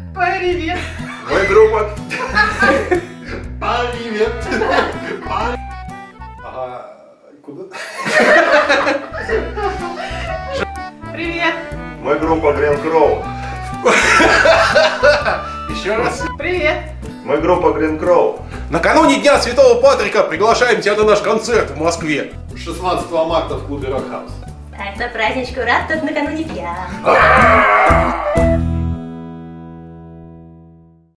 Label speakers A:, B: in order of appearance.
A: Привет.
B: Мы группа. Привет.
C: Ага, куда?
A: Привет.
B: Мы группа Green Crow.
C: Еще раз.
A: Привет.
B: Мы группа Green Crow.
C: Накануне Дня Святого Патрика приглашаем тебя на наш концерт в Москве.
D: 16 марта в клубе Рокхаус.
E: Так, на праздничку рад, тут накануне пьян.